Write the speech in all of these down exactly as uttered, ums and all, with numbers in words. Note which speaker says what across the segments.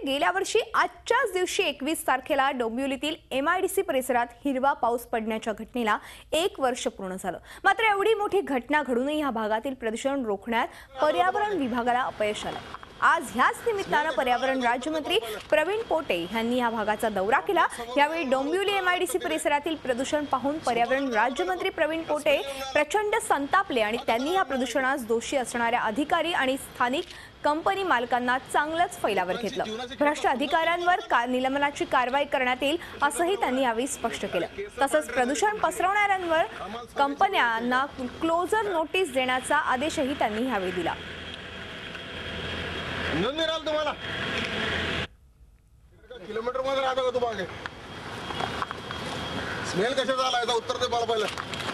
Speaker 1: गेल्या वर्षी आजच्याच दिवशी एकवीस तारखेला डोंबिवलीतील एमआयडीसी परिसरात हिरवा पाऊस पडण्याच्या घटनेला एक वर्ष पूर्ण झालं। मात्र एवढी मोठी घटना घडूनही या भागातील प्रदूषण रोखण्यात पर्यावरण विभागाला अपयश आलं। आज ह्याच निमित्तानं पर्यावरण राज्यमंत्री प्रवीण पोटे यांनी या भागाचा दौरा केला। यावेळी डोंबिवली एमआयडीसी परिसरातील प्रदूषण पाहून पर्यावरण राज्यमंत्री प्रवीण पोटे प्रचंड संतापले आणि त्यांनी या प्रदूषणास दोषी असणाऱ्या अधिकारी आणि स्थानिक कंपनी मालकांना चांगलंच फैलावर घेतलं। भ्रष्ट अधिकाऱ्यांवर निलंबनाची कारवाई करण्यात येईल असंही त्यांनी यावेळी स्पष्ट केलं। तसंच प्रदूषण पसरवणाऱ्यांवर कंपन्यांना क्लोजर नोटीस देण्याचा आदेशही त्यांनी यावेळी दिला।
Speaker 2: तुम्हाला किलोमीटर मध्ये राहता का तुम्हाला स्मेल कशाचा आला याचा उत्तर दे मला पहिलं।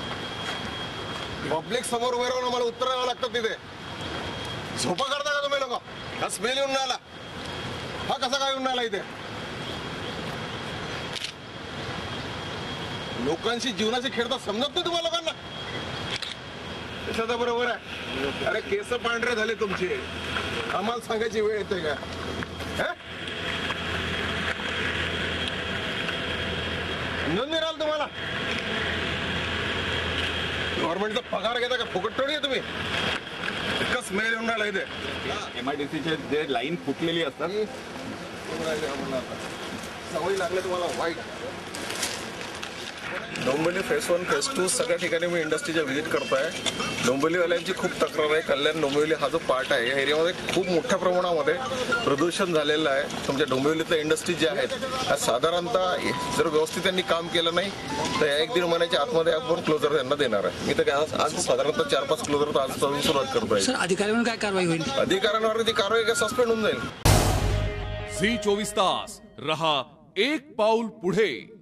Speaker 2: पब्लिक समोर उभे राहून मला उत्तर द्यावं लागतं तिथे। झोपा करता का तुम्ही लोक? हा स्मेल येऊन आला, हा कसा काय येऊन आला इथे? लोकांशी जीवनाशी खेळता समजत नाही तुम्हाला लोकांना? त्याचा बरोबर आहे। अरे केस पांढरे झाले तुमचे, आम्हाला सांगायची वेळ येते का? नोंद राहाल तुम्हाला गव्हर्नमेंटचा पगार घेता का? फुकट थोडी आहे तुम्ही? इतका स्मेल येऊन राहिला इथे।
Speaker 3: एमआयडीसीचे जे लाईन फुटलेली असतात
Speaker 2: सवय लागले तुम्हाला वाईट।
Speaker 4: Dombivli phase one phase two सगळ्या ठिकाणी मी इंडस्ट्रीच्या व्हिजिट करतोय। डोंबिवलीवाल्यांची खूप तक्रार आहे। कल्याण डोंबिवली हा जो पार्ट आहे या एरियामध्ये खूप मोठ्या प्रमाणामध्ये प्रदूषण झालेलं आहे। तुमच्या डोंबिवलीतल्या इंडस्ट्रीज ज्या आहेत त्या साधारणतः जर व्यवस्थित त्यांनी काम केलं नाही तर एक दीड महिन्याच्या आतमध्ये आपण क्लोजर त्यांना देणार आहे। मी तर आज आज साधारणतः चार पाच क्लोजर आजपासून सुरुवात करतोय।
Speaker 5: सर अधिकाऱ्यांवर काय कारवाई होईल?
Speaker 4: अधिकाऱ्यांवर ती कारवाई काय सस्पेंड होऊन जाईल।
Speaker 6: झी चोवीस तास रहा एक पाऊल पुढे।